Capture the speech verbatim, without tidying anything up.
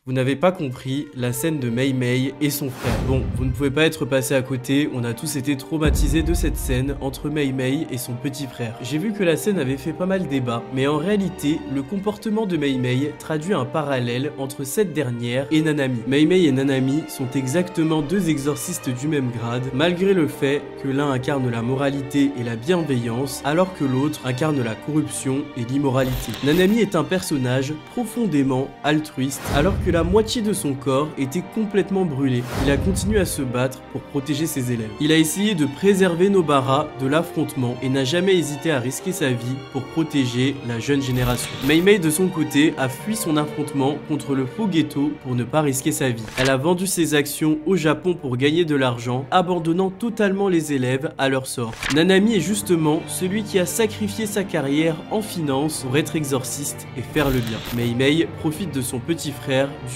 Vous n'avez pas compris la scène de Mei Mei et son frère. Bon, vous ne pouvez pas être passé à côté, on a tous été traumatisés de cette scène entre Mei Mei et son petit frère. J'ai vu que la scène avait fait pas mal débat, mais en réalité, le comportement de Mei Mei traduit un parallèle entre cette dernière et Nanami. Mei Mei et Nanami sont exactement deux exorcistes du même grade, malgré le fait que l'un incarne la moralité et la bienveillance, alors que l'autre incarne la corruption et l'immoralité. Nanami est un personnage profondément altruiste, alors que la moitié de son corps était complètement brûlé. Il a continué à se battre pour protéger ses élèves. Il a essayé de préserver Nobara de l'affrontement et n'a jamais hésité à risquer sa vie pour protéger la jeune génération. Mei Mei de son côté a fui son affrontement contre le faux ghetto pour ne pas risquer sa vie. Elle a vendu ses actions au Japon pour gagner de l'argent, abandonnant totalement les élèves à leur sort. Nanami est justement celui qui a sacrifié sa carrière en finance pour être exorciste et faire le bien. Mei Mei profite de son petit frère